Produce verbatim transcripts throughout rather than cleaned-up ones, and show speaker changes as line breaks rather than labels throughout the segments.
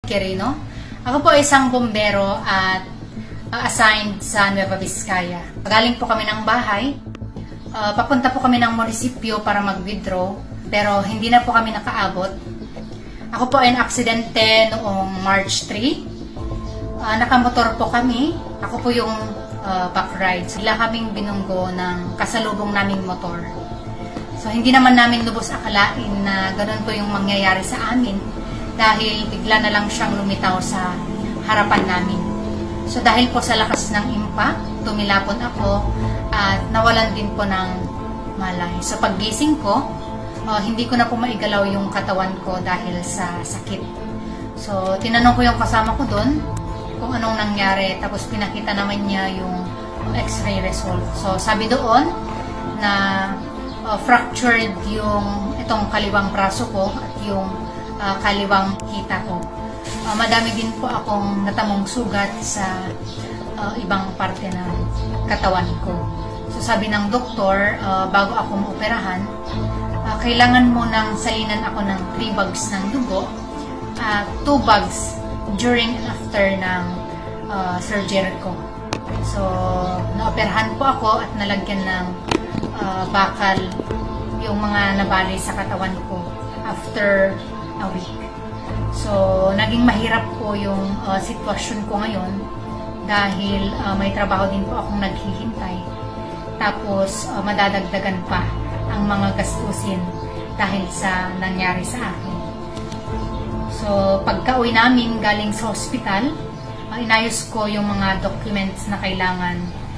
Quirino. Ako po ay isang bombero at uh, assigned sa Nueva Vizcaya. Galing po kami ng bahay. Uh, papunta po kami ng munisipyo para mag-withdraw, pero hindi na po kami nakaabot. Ako po ay na-aksidente noong March third. Uh, nakamotor po kami. Ako po yung uh, back ride. Sila kaming binunggo ng kasalubong naming motor. So hindi naman namin lubos akalain na ganun po yung mangyayari sa amin dahil bigla na lang siyang lumitaw sa harapan namin. So dahil po sa lakas ng impact, tumilapon ako at nawalan din po ng malay. So paggising ko, uh, hindi ko na po maigalaw yung katawan ko dahil sa sakit. So tinanong ko yung kasama ko doon kung anong nangyari, tapos pinakita naman niya yung x-ray result. So sabi doon na uh, fractured yung itong kaliwang braso ko at yung uh, kaliwang hita ko. Uh, madami din po akong natamong sugat sa uh, ibang parte ng katawan ko. So sabi ng doktor, uh, bago ako maoperahan, uh, kailangan mo nang salinan ako ng three bags ng dugo at uh, two bags during and after ng uh, surgery ko. So naoperahan po ako at nalagyan ng uh, bakal yung mga nabali sa katawan ko after a week. So naging mahirap po yung uh, sitwasyon ko ngayon dahil uh, may trabaho din po akong naghihintay. Tapos uh, madadagdagan pa ang mga gastusin dahil sa nangyari sa akin. So pagka-uwi namin galing sa hospital, uh, inayos ko yung mga documents na kailangan.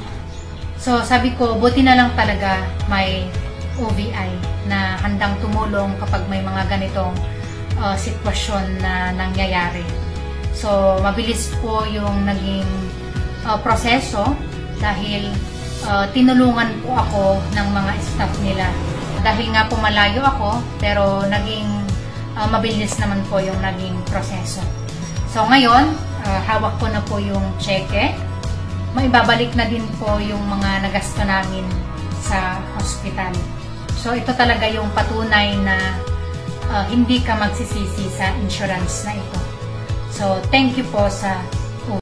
So sabi ko, buti na lang talaga may O V I na handang tumulong kapag may mga ganitong uh, sitwasyon na nangyayari. So mabilis po yung naging uh, proseso dahil uh, tinulungan po ako ng mga staff nila. Dahil nga po malayo ako, pero naging uh, mabilis naman po yung naging proseso. So ngayon, uh, hawak ko na po yung cheque. Maibabalik na din po yung mga nagasto namin sa hospital. So ito talaga yung patunay na uh, hindi ka magsisisi sa insurance na ito. So thank you po sa